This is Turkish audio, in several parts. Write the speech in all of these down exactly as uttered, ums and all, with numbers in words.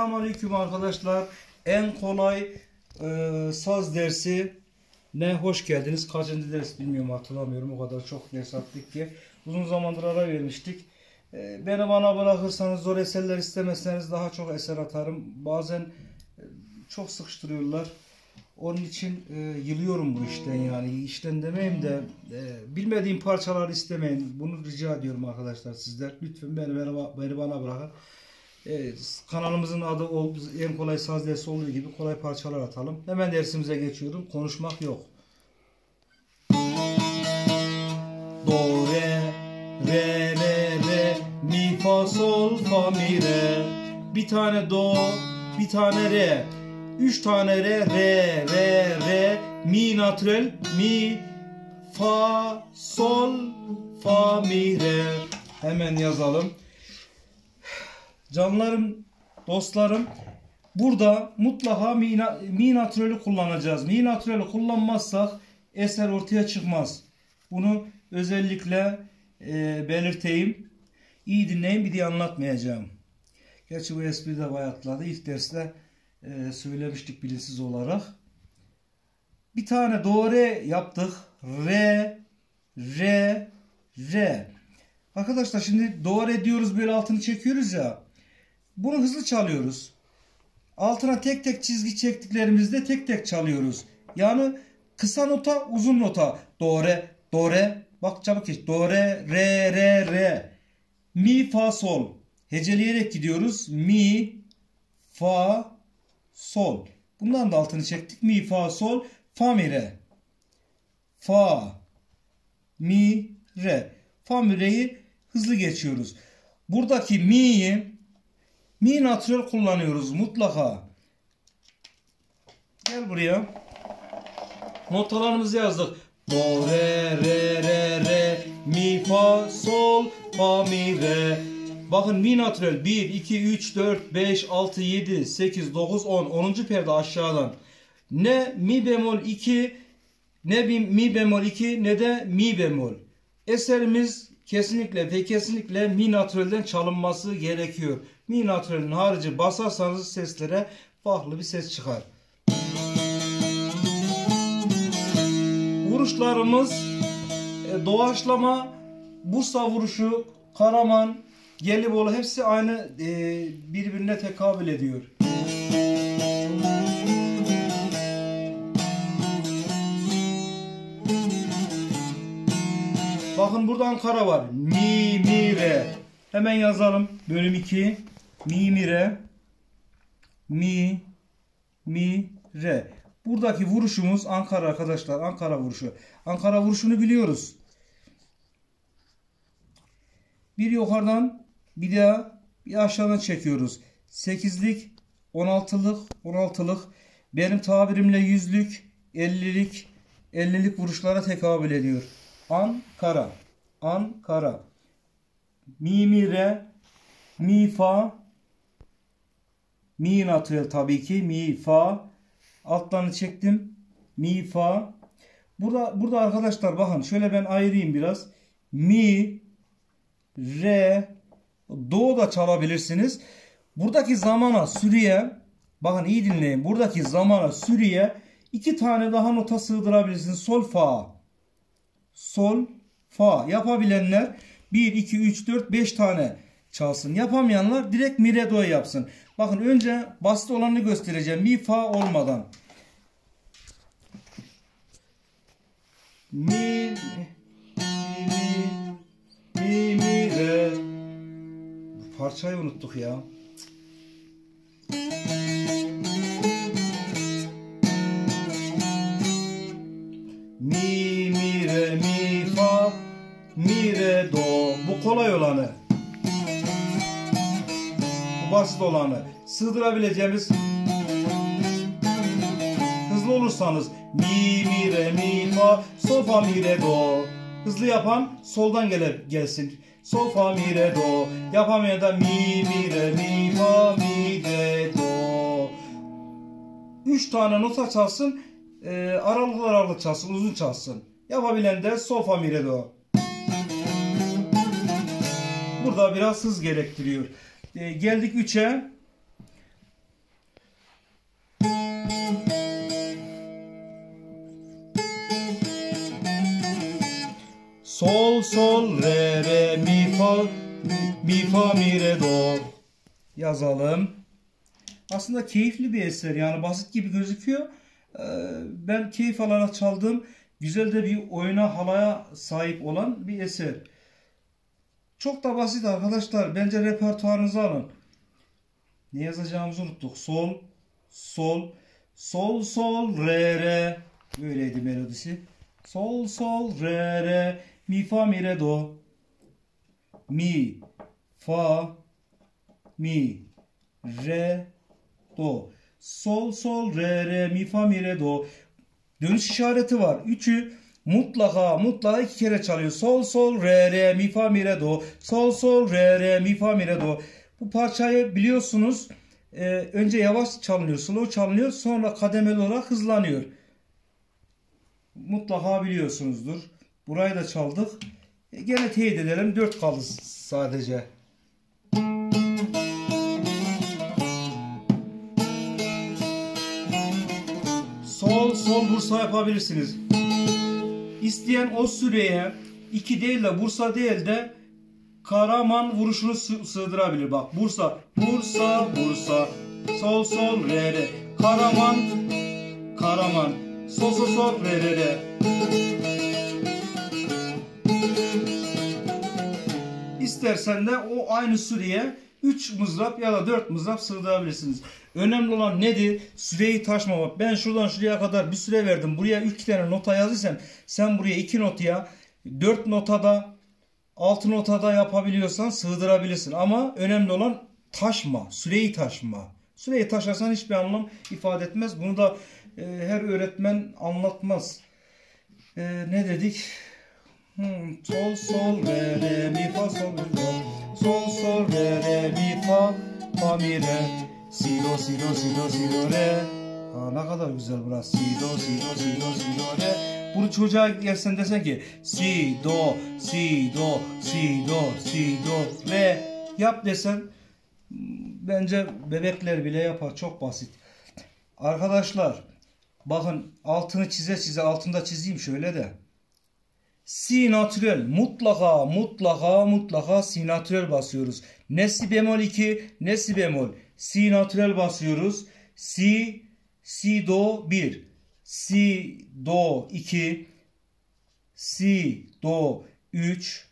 Selamünaleyküm arkadaşlar. En kolay e, saz dersi ne hoş geldiniz. Kaçıncı ders bilmiyorum, hatırlamıyorum. O kadar çok ders attık ki. Uzun zamandır ara vermiştik. E, beni bana bırakırsanız, zor eserler istemezseniz daha çok eser atarım. Bazen e, çok sıkıştırıyorlar. Onun için e, yılıyorum bu işten yani. İşten demeyeyim de e, bilmediğim parçalar istemeyin. Bunu rica ediyorum arkadaşlar sizler. Lütfen beni, beni, beni bana bırakın. E, kanalımızın adı en kolay saz dersi olduğu gibi kolay parçalar atalım. Hemen dersimize geçiyorum. Konuşmak yok. Do, re, re, re, re, mi, fa, sol, fa, mi, re. Bir tane do, bir tane re. Üç tane re, re, re, re, mi natürel, mi, fa, sol, fa, mi, re. Hemen yazalım. Canlarım, dostlarım, burada mutlaka mi, mi natüreli kullanacağız. Mi natüreli kullanmazsak eser ortaya çıkmaz. Bunu özellikle e, belirteyim. İyi dinleyin, bir diye anlatmayacağım. Gerçi bu espri de bayatladı. İlk derste e, söylemiştik bilinçsiz olarak. Bir tane do re yaptık. Re, re, re. Arkadaşlar şimdi do re diyoruz, böyle altını çekiyoruz ya. Bunu hızlı çalıyoruz. Altına tek tek çizgi çektiklerimizde tek tek çalıyoruz. Yani kısa nota, uzun nota. Do re, do re. Bak çabuk geç. Do re, re, re, re. Mi, fa, sol. Heceleyerek gidiyoruz. Mi, fa, sol. Bundan da altını çektik. Mi, fa, sol, fa, mi, re. Fa, mi, re. Fa, mi, re'yi hızlı geçiyoruz. Buradaki mi'yi mi natürel kullanıyoruz mutlaka. Gel buraya. Notalarımızı yazdık. Do, re, re, re, re, mi, fa, sol, fa, mi, re. Bakın mi natürel bir, iki, üç, dört, beş, altı, yedi, sekiz, dokuz, on. onuncu perde aşağıdan. Ne mi bemol iki, ne mi bemol iki, ne de mi bemol. Eserimiz kesinlikle ve kesinlikle mi natürelden çalınması gerekiyor. Mi natürelin harici basarsanız seslere farklı bir ses çıkar. Vuruşlarımız e, doğaçlama, Bursa vuruşu, Karaman, Gelibolu hepsi aynı e, birbirine tekabül ediyor. Bakın burada Ankara var. Mi, mi, re. Hemen yazalım. Bölüm iki. Mi, mi, re. Mi, mi, re. Buradaki vuruşumuz Ankara arkadaşlar. Ankara vuruşu. Ankara vuruşunu biliyoruz. Bir yukarıdan bir daha bir aşağıdan çekiyoruz. sekizlik, on altılık, on altılık. Benim tabirimle yüzlük, ellilik, ellilik vuruşlara tekabül ediyor. Ankara. Ankara. Mi, mi, re. Mi, fa. Mi natürel tabii ki. Mi, fa. Altlarını çektim. Mi, fa. Burada, burada arkadaşlar bakın. Şöyle ben ayırayım biraz. Mi, re, do da çalabilirsiniz. Buradaki zamana, sürüye, bakın iyi dinleyin. Buradaki zamana, sürüye iki tane daha nota sığdırabilirsiniz. Sol, fa. Sol, fa. Yapabilenler bir, iki, üç, dört, beş tane çalsın. Yapamayanlar direkt mi, re, do yapsın. Bakın önce basit olanı göstereceğim. Mi, fa olmadan. Mi, mi, mi, mi, re. Parçayı unuttuk ya. Mi, mi, re, mi, fa, mi, re, do. Bu kolay olanı. Bu basit olanı. Sığdırabileceğimiz, hızlı olursanız mi, mi, re, mi, fa, sol, fa, mi, re, do. Hızlı yapan soldan gele, gelsin. Sol, fa, mi, re, do. Yapamayan da mi, mi, re, mi, fa, mi, re, do. Üç tane nota çalsın. E, aralıklı aralıklı çalsın. Uzun çalsın. Yapabilen de sol, fa, mi, re, do. Burada biraz hız gerektiriyor. E, geldik üçe. sol sol re re mi fa mi fa mi re do. Yazalım. Aslında keyifli bir eser, yani basit gibi gözüküyor. Ee, ben keyif alarak çaldığım güzel de bir oyuna, halaya sahip olan bir eser. Çok da basit arkadaşlar. Bence repertuarınızı alın. Ne yazacağımızı unuttuk. Sol, sol, sol, sol, re, re. Böyleydi melodisi. Sol, sol, re, re, mi, fa, mi, re, do. Mi, fa, mi, re, do. Sol, sol, re, re, mi, fa, mi, re, do. Dönüş işareti var. Üçü mutlaka mutlaka iki kere çalıyor. Sol, sol, re, re, mi, fa, mi, re, do. Sol, sol, re, re, mi, fa, mi, re, do. Bu parçayı biliyorsunuz. Ee, önce yavaş çalınıyor, slow çalınıyor. Sonra kademeli olarak hızlanıyor. Mutlaka biliyorsunuzdur. Burayı da çaldık. E, gene teyit edelim. Dört kaldı sadece. Sol sol Bursa yapabilirsiniz. İsteyen o süreye iki değil de Bursa değil de Karaman vuruşunu sığdırabilir. Bak Bursa, Bursa, Bursa, sol sol re re, Karaman, Karaman, sol sol sol re re re. İstersen de o aynı süreye üç mızrap ya da dört mızrap sığdırabilirsiniz. Önemli olan nedir? Süreyi taşmamak. Ben şuradan şuraya kadar bir süre verdim. Buraya üç tane nota yazdıysam sen buraya iki notaya dört notada altı notada yapabiliyorsan sığdırabilirsin. Ama önemli olan taşma. Süreyi taşma. Süreyi taşarsan hiçbir anlam ifade etmez. Bunu da e, her öğretmen anlatmaz. E, ne dedik? Hmm, sol sol re re mi fa sol mi do. Sol sol re re mi fa fa mi re. Si do si do si do si do re. Aa, ne kadar güzel burası. Si do si do si do si do re. Bunu çocuğa gelsen desen ki si do si do si do si do re yap desen bence bebekler bile yapar. Çok basit. Arkadaşlar bakın altını çize çize, altında çizeyim şöyle de. Si natürel mutlaka mutlaka mutlaka si natürel basıyoruz. Ne si bemol iki ne si bemol. Si natürel basıyoruz. Si si do bir. Si do iki. Si do üç.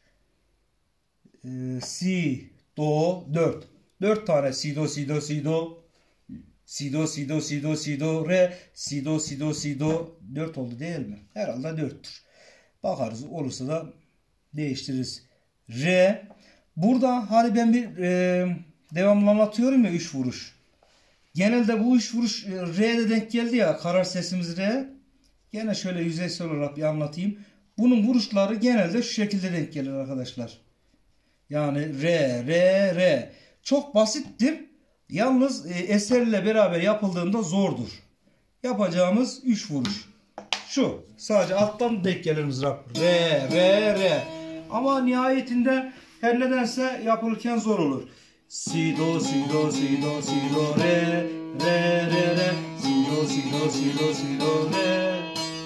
E, si do dört. dört tane si do si do si do. Si do si do si do si do re. Si do si do si do. dört oldu değil mi? Herhalde dörttür. Bakarız, olursa da değiştiririz. Re. Burada hani ben bir e, devamlı anlatıyorum ya, üç vuruş. Genelde bu üç vuruş e, Re'de denk geldi ya, karar sesimiz Re. Gene şöyle yüzeysel olarak bir anlatayım. Bunun vuruşları genelde şu şekilde denk gelir arkadaşlar. Yani Re, Re, Re. Çok basittir. Yalnız e, eserle beraber yapıldığında zordur. Yapacağımız üç vuruş. Şu. Sadece alttan denk gelir mızrap. Re, re, re. Ama nihayetinde her nedense yapılırken zor olur. Si, do, si, do, si, do, si, do, re, re, re, re. Si, do, si, do, si, do, si, do, re.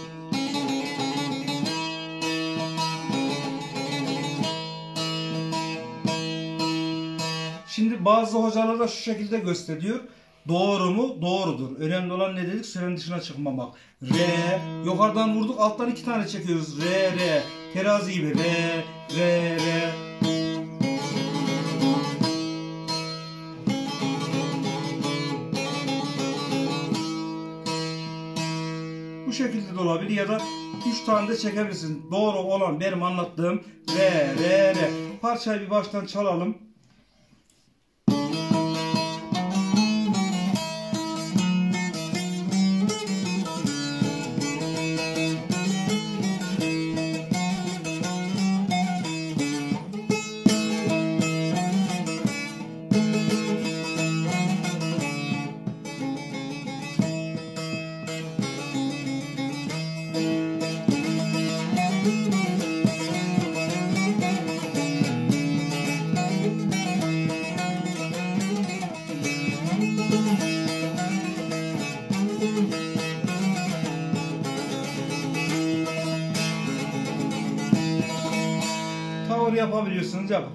Şimdi bazı hocalar da şu şekilde gösteriyor. Doğru mu? Doğrudur. Önemli olan ne dedik? Sürenin dışına çıkmamak. Re. Yukarıdan vurduk. Alttan iki tane çekiyoruz. Re, re. Terazi gibi. Re, re, re. Bu şekilde de olabilir ya da üç tane de çekebilirsin. Doğru olan benim anlattığım re, re, re. Parçayı bir baştan çalalım. tavır yapabiliyorsunuz, yapın.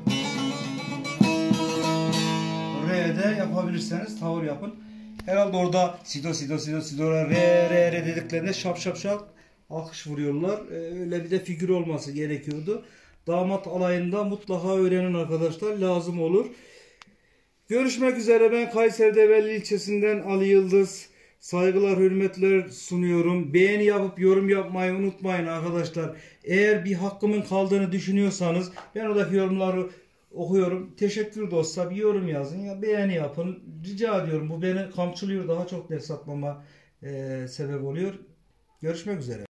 Re'de yapabilirseniz tavır yapın. Herhalde orada sido sido sido sido re re re dediklerinde şap şap şap alkış vuruyorlar. Ee, öyle bir de figür olması gerekiyordu. Damat alayında mutlaka öğrenin arkadaşlar, lazım olur. Görüşmek üzere, ben Kayseri Develi ilçesinden Ali Yıldız. Saygılar, hürmetler sunuyorum. Beğeni yapıp yorum yapmayı unutmayın arkadaşlar. Eğer bir hakkımın kaldığını düşünüyorsanız ben oradaki yorumları okuyorum. Teşekkür de olsa bir yorum yazın ya beğeni yapın. Rica ediyorum. Bu beni kamçılıyor. Daha çok ders atmama e, sebep oluyor. Görüşmek üzere.